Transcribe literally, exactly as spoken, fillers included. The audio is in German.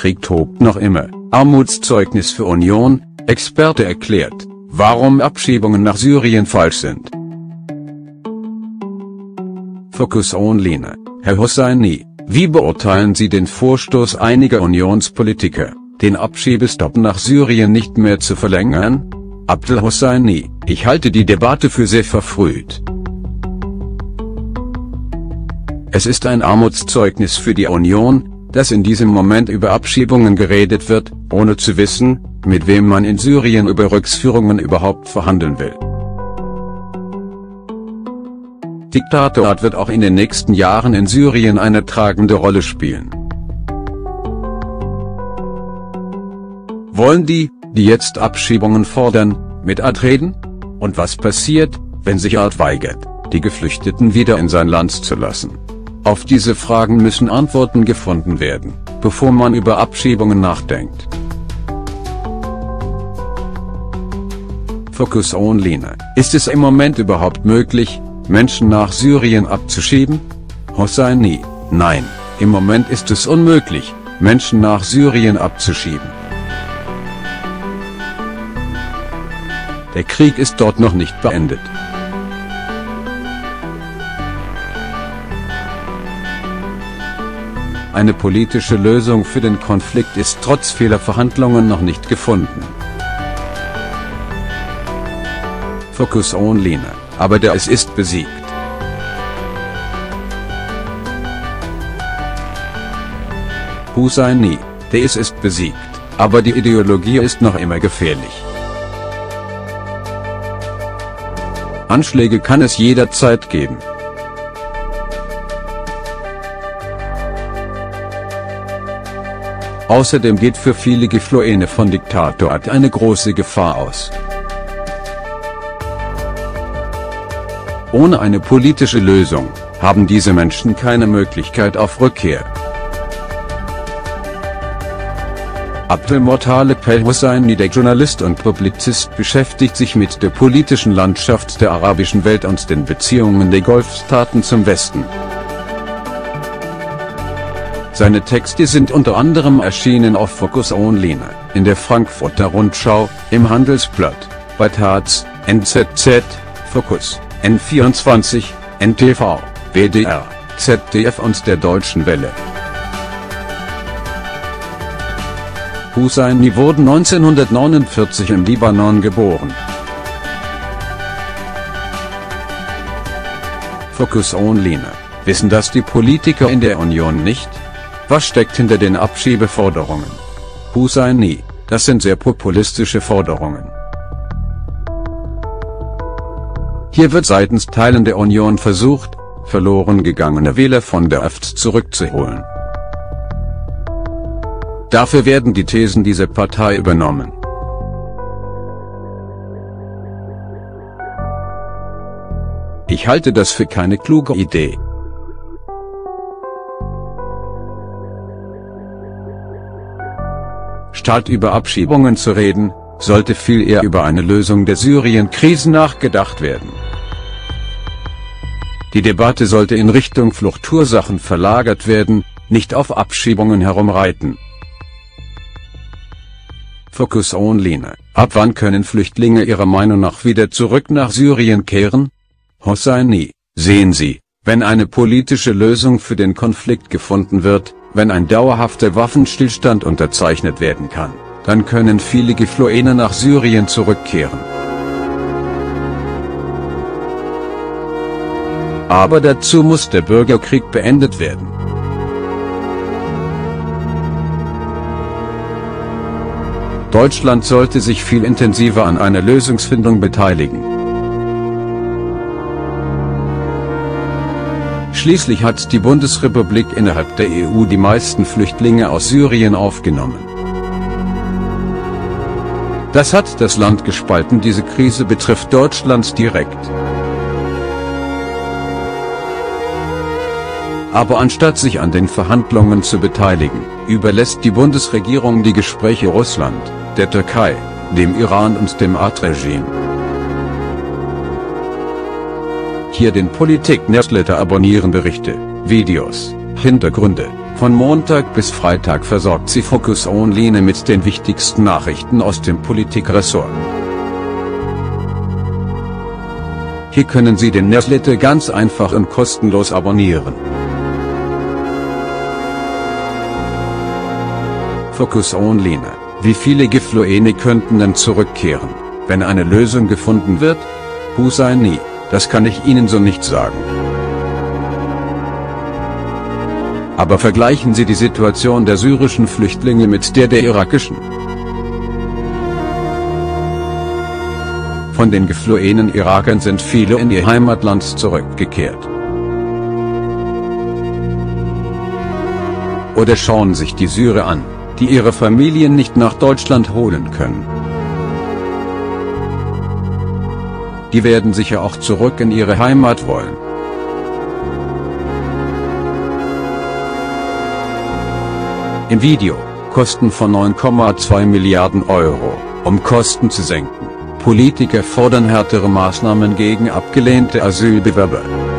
Krieg tobt noch immer. Armutszeugnis für Union. Experte erklärt, warum Abschiebungen nach Syrien falsch sind. Focus Online. Herr Hosseini, wie beurteilen Sie den Vorstoß einiger Unionspolitiker, den Abschiebestopp nach Syrien nicht mehr zu verlängern? Abdel Hosseini: Ich halte die Debatte für sehr verfrüht. Es ist ein Armutszeugnis für die Union, dass in diesem Moment über Abschiebungen geredet wird, ohne zu wissen, mit wem man in Syrien über Rückführungen überhaupt verhandeln will. Diktator wird auch in den nächsten Jahren in Syrien eine tragende Rolle spielen. Wollen die, die jetzt Abschiebungen fordern, mit Assad reden? Und was passiert, wenn sich Assad weigert, die Geflüchteten wieder in sein Land zu lassen? Auf diese Fragen müssen Antworten gefunden werden, bevor man über Abschiebungen nachdenkt. Focus Online. Ist es im Moment überhaupt möglich, Menschen nach Syrien abzuschieben? Hosseini: Nein, im Moment ist es unmöglich, Menschen nach Syrien abzuschieben. Der Krieg ist dort noch nicht beendet. Eine politische Lösung für den Konflikt ist trotz vieler Verhandlungen noch nicht gefunden. Focus Online. Aber der IS ist besiegt. Hosseini: Der IS ist besiegt, aber die Ideologie ist noch immer gefährlich. Anschläge kann es jederzeit geben. Außerdem geht für viele Geflohene von Diktator Assad eine große Gefahr aus. Ohne eine politische Lösung haben diese Menschen keine Möglichkeit auf Rückkehr. Abdelmottaleb El-Hosseini, der Journalist und Publizist, beschäftigt sich mit der politischen Landschaft der arabischen Welt und den Beziehungen der Golfstaaten zum Westen. Seine Texte sind unter anderem erschienen auf Focus Online, in der Frankfurter Rundschau, im Handelsblatt, bei Taz, N Z Z, Focus, N vierundzwanzig, N T V, W D R, Z D F und der Deutschen Welle. Hosseini wurde neunzehnhundertneunundvierzig im Libanon geboren. Focus Online. Wissen das die Politiker in der Union nicht? Was steckt hinter den Abschiebeforderungen? Hosseini: Das sind sehr populistische Forderungen. Hier wird seitens Teilen der Union versucht, verloren gegangene Wähler von der AfD zurückzuholen. Dafür werden die Thesen dieser Partei übernommen. Ich halte das für keine kluge Idee. Statt über Abschiebungen zu reden, sollte viel eher über eine Lösung der Syrien-Krise nachgedacht werden. Die Debatte sollte in Richtung Fluchtursachen verlagert werden, nicht auf Abschiebungen herumreiten. Focus Online. Ab wann können Flüchtlinge Ihrer Meinung nach wieder zurück nach Syrien kehren? Hosseini: Sehen Sie, wenn eine politische Lösung für den Konflikt gefunden wird, wenn ein dauerhafter Waffenstillstand unterzeichnet werden kann, dann können viele Geflohene nach Syrien zurückkehren. Aber dazu muss der Bürgerkrieg beendet werden. Deutschland sollte sich viel intensiver an einer Lösungsfindung beteiligen. Schließlich hat die Bundesrepublik innerhalb der E U die meisten Flüchtlinge aus Syrien aufgenommen. Das hat das Land gespalten. Diese Krise betrifft Deutschland direkt. Aber anstatt sich an den Verhandlungen zu beteiligen, überlässt die Bundesregierung die Gespräche Russland, der Türkei, dem Iran und dem Assad-Regime. Hier den Politik-Newsletter abonnieren, Berichte, Videos, Hintergründe, Von Montag bis Freitag versorgt sie Focus Online mit den wichtigsten Nachrichten aus dem Politikressort. Hier können Sie den Newsletter ganz einfach und kostenlos abonnieren. Focus Online: Wie viele Geflohene könnten denn zurückkehren, wenn eine Lösung gefunden wird? Hosseini: Das kann ich Ihnen so nicht sagen. Aber vergleichen Sie die Situation der syrischen Flüchtlinge mit der der irakischen. Von den geflohenen Irakern sind viele in ihr Heimatland zurückgekehrt. Oder schauen sich die Syrer an, die ihre Familien nicht nach Deutschland holen können. Die werden sicher auch zurück in ihre Heimat wollen. Im Video: Kosten von neun Komma zwei Milliarden Euro, um Kosten zu senken. Politiker fordern härtere Maßnahmen gegen abgelehnte Asylbewerber.